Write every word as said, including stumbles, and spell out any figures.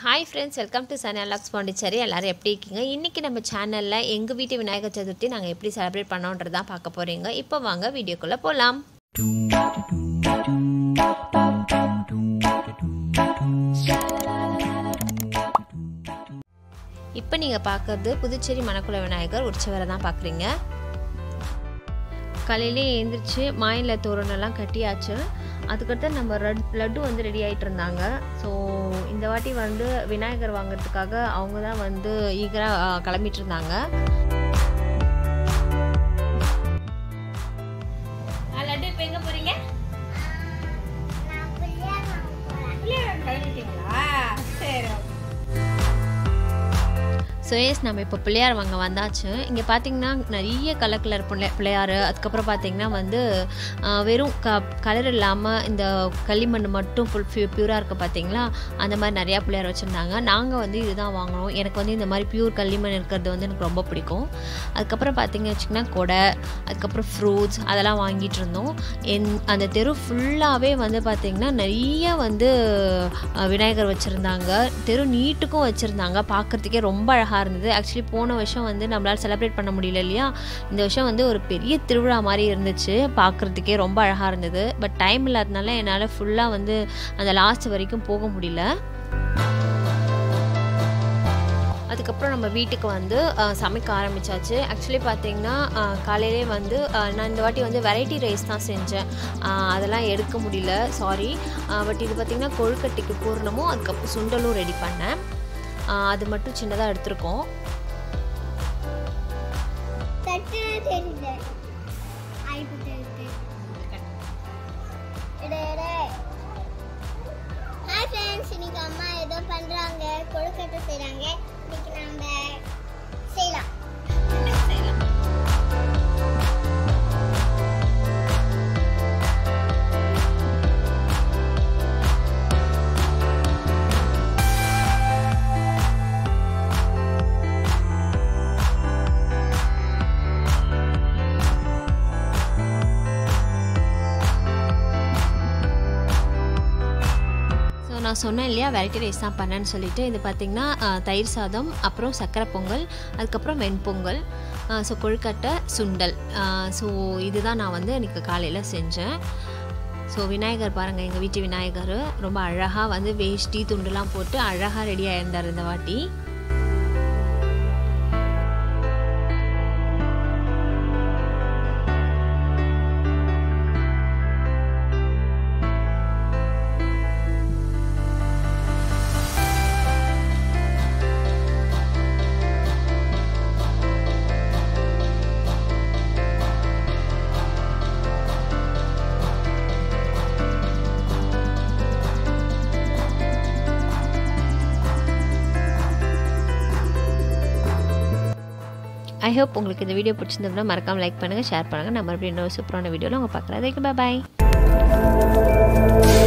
Hi friends, welcome to SARANYA Pondicherry. எல்லாரும் எப்படி இருக்கீங்க? இன்னைக்கு நம்ம சேனல்ல எங்க வீட்டு விநாயகர் சதுர்த்தி நாங்க எப்படி செலிப்ரேட் பண்ணோம்ன்றத தான் பார்க்க போறீங்க. இப்போ வாங்க வீடியோக்குள்ள போலாம். இப்போ நீங்க பார்க்கிறது புதுச்சேரி மணக்குள விநாயகர் உற்சவரை தான் பார்க்குறீங்க. காலையிலே எழுந்திரிச்சு மாயில தோரணெல்லாம் கட்டியாச்சு. அதுக்கடுத்து நம்ம லட்டு வந்து ரெடி ஆகிட்டு இருந்தாங்க. ஸோ இந்த வாட்டி வந்து விநாயகர் வாங்கிறதுக்காக அவங்க தான் வந்து ஈகராக கிளம்பிட்டு இருந்தாங்க. லட்டு இப்போ எங்கே போகிறீங்க? கிளம்பிட்டீங்களா? சரி. ஸோ எஸ் நம்ம இப்போ பிள்ளையார் வாங்க வந்தாச்சு. இங்கே பார்த்தீங்கன்னா நிறைய கலர் கலர் பிள்ளை பிள்ளையார் அதுக்கப்புறம் பார்த்தீங்கன்னா வந்து வெறும் க கலர் இல்லாமல் இந்த களிமண் மட்டும் ஃபுல் ஃபியூ பியூராக இருக்க பார்த்தீங்களா, அந்த மாதிரி நிறையா பிள்ளையார் வச்சுருந்தாங்க. நாங்கள் வந்து இதுதான் வாங்கினோம். எனக்கு வந்து இந்த மாதிரி பியூர் களிமண் இருக்கிறது வந்து எனக்கு ரொம்ப பிடிக்கும். அதுக்கப்புறம் பார்த்தீங்க வச்சிங்கன்னா கொடை, அதுக்கப்புறம் ஃப்ரூட்ஸ் அதெல்லாம் வாங்கிட்டு இருந்தோம். என் அந்த தெரு ஃபுல்லாகவே வந்து பார்த்திங்கன்னா நிறைய வந்து விநாயகர் வச்சுருந்தாங்க. தெரு நீட்டுக்கும் வச்சுருந்தாங்க. பார்க்குறதுக்கே ரொம்ப அழகாக இருந்தது. ஆக்சுவலி போன வருஷம் வந்து நம்மளால் செலிப்ரேட் பண்ண முடியல இல்லையா, இந்த வருஷம் வந்து ஒரு பெரிய திருவிழா மாதிரி இருந்துச்சு. பார்க்குறதுக்கே ரொம்ப அழகாக இருந்தது. பட் டைம் இல்லாதனால என்னால் ஃபுல்லாக வந்து அந்த லாஸ்ட் வரைக்கும் போக முடியல. அதுக்கப்புறம் நம்ம வீட்டுக்கு வந்து சமைக்க ஆரம்பித்தாச்சு. ஆக்சுவலி பார்த்திங்கன்னா காலையிலே வந்து நான் இந்த வாட்டி வந்து வெரைட்டி ரைஸ் தான் செஞ்சேன். அதெல்லாம் எடுக்க முடியல, சாரி. பட் இது பார்த்திங்கன்னா கொழுக்கட்டைக்கு பூர்ணமும் அதுக்கப்புறம் சுண்டலும் ரெடி பண்ணேன். அது மட்டும் சின்னதாக எடுத்துருக்கோம். இன்னைக்கு அம்மா ஏதோ பண்றாங்க, கொழுக்கட்டை செய்றாங்க. இன்னைக்கு நாம செய்யலாம் செய்யலாம் நான் சொன்னேன் இல்லையா வெரைட்டி ரைஸ் தான் பண்ணேன்னு சொல்லிட்டு. இது பார்த்திங்கன்னா தயிர் சாதம், அப்புறம் சக்கரை பொங்கல், அதுக்கப்புறம் வெண்பொங்கல், ஸோ கொழுக்கட்டை, சுண்டல். ஸோ இதுதான் நான் வந்து இன்றைக்கி காலையில் செஞ்சேன். ஸோ விநாயகர் பாருங்கள், எங்கள் வீட்டு விநாயகர் ரொம்ப அழகாக வந்து வேஷ்டி துண்டுலாம் போட்டு அழகாக ரெடியாக இருந்தார் இந்த வாட்டி. ஐ ஹோப் உங்களுக்கு இந்த வீடியோ பிடிச்சிருந்தோம்னா மறக்காமல் லைக் பண்ணுங்கள், ஷேர் பண்ணுங்கள். நான் மறுபடியும் இன்னொரு சூப்பரான வீடியோவில் உங்கள் பார்க்குறேன். அதுக்கு பாய்.